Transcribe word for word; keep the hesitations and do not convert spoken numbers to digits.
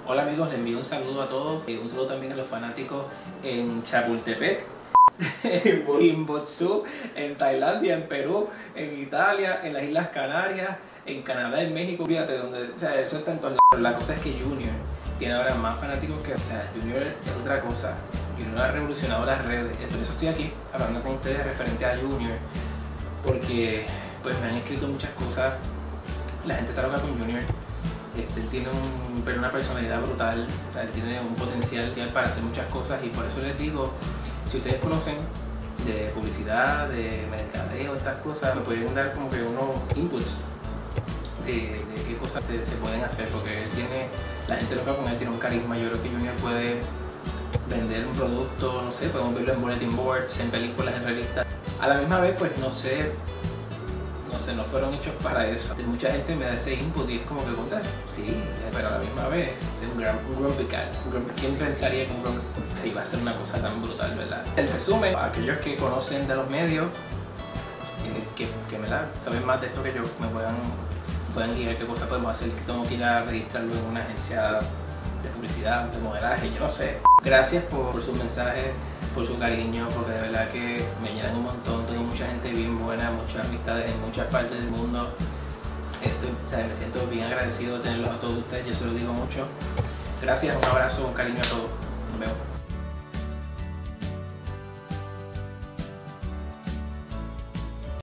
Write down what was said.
Hola amigos, les envío un saludo a todos y un saludo también a los fanáticos en Chapultepec, en Botsup, en Tailandia, en Perú, en Italia, en las Islas Canarias, en Canadá, en México, fíjate, donde, o sea, eso está en todos lados. La cosa es que Junior tiene ahora más fanáticos que, o sea, Junior es otra cosa. Junior ha revolucionado las redes, por eso estoy aquí hablando con ustedes referente a Junior, porque pues me han escrito muchas cosas, la gente está loca con Junior. Este, él tiene un, pero una personalidad brutal, o sea, él tiene un potencial para hacer muchas cosas y por eso les digo, si ustedes conocen de publicidad, de mercadeo, estas cosas, me pueden dar como que unos inputs de, de qué cosas se, se pueden hacer, porque él tiene, la gente loca con él tiene un carisma. Yo creo que Junior puede vender un producto, no sé, podemos verlo en bulletin boards, en películas, en revistas. A la misma vez, pues no sé, no sé, no fueron hechos para eso. Mucha gente me da ese input y es como que contar, sí, pero a la misma vez es un, gran, un grumpy cat. ¿Quién pensaría que un grumpy se iba a hacer una cosa tan brutal, verdad? En resumen, aquellos que conocen de los medios, eh, que, que me la, saben más de esto que yo, me puedan, puedan guiar qué cosas podemos hacer, que tengo que ir a registrarlo en una agencia de publicidad, de modelaje, yo no sé. Gracias por, por sus mensajes, por su cariño, porque de verdad que me llenan un montón. Tengo mucha gente bien buena, muchas amistades en muchas partes del mundo. Estoy, o sea, me siento bien agradecido de tenerlos a todos ustedes, yo se los digo mucho. Gracias, un abrazo, un cariño a todos. Nos vemos.